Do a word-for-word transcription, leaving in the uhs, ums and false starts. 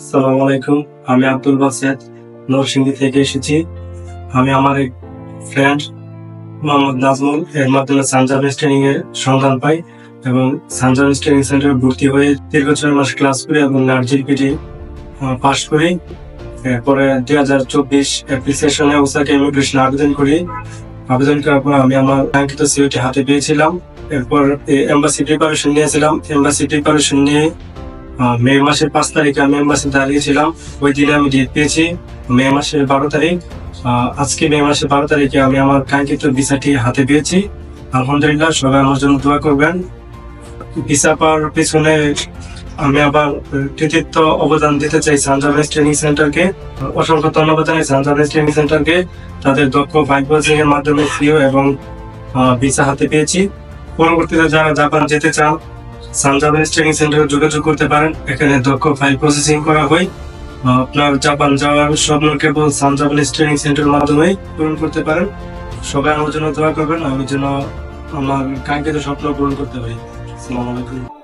আসসালামু আলাইকুম। আমি আব্দুল বাসেত নরসিংদী থেকে এসেছি। আমি আমার এক ফ্রেন্ড মোহাম্মদ নাজমুল এর মাধ্যমে সানজাভিস ট্রেনিং এর সন্ধান পাই এবং সানজাভিস ট্রেনিং সেন্টারে ভর্তি হয়ে দীর্ঘ ছয় মাস ক্লাস করি এবং নার্জিল পিটি পাশ করি। এরপরে দুই হাজার চব্বিশ এপ্রিল সেশনে ওসাকা ইমিগ্রেশন আবেদন করি। আবেদন করার পর আমি আমার কাঙ্ক্ষিত সিওটি হাতে পেয়েছিলাম। এরপর এম্বাসি প্রিপারেশন নিয়েছিলাম। এম্বাসি প্রিপারেশন নিয়ে মে মাসের পাঁচ তারিখে আমি এম্বাসি দাঁড়িয়েছিলাম। ওই দিনে আমি ডেট পেয়েছি মে মাসের বারো তারিখ। আজকে মে মাসের বারো তারিখে আমি আমার কাঙ্ক্ষিত ভিসাটি হাতে পেয়েছি। আলহামদুলিল্লাহ, সবাই আমার জন্য দোয়া করবেন। ভিসা পাওয়ার পিছনে আমি আবার কৃতিত্ব অবদান দিতে চাই সানজাভিস ট্রেনিং সেন্টারকে। অসংখ্য ধন্যবাদ জানাই সানজাভিস ট্রেনিং সেন্টারকে। তাদের দক্ষ ফাইভ কোচিং এর মাধ্যমে সিও এবং ভিসা হাতে পেয়েছি। পরবর্তীতে যারা জাপান যেতে চান সানজাভিস ট্রেনিং সেন্টারে যোগাযোগ করতে পারেন। এখানে দক্ষ ফাইল প্রসেসিং করা হয়। আপনার জাপান যাওয়ার স্বপ্ন কেবল সানজাভিস ট্রেনিং সেন্টারের মাধ্যমে পূরণ করতে পারেন। সবাই আমার জন্য দোয়া করবেন, আমি যেন আমার কাঙ্ক্ষিত স্বপ্ন পূরণ করতে পারি। আসসালামু আলাইকুম।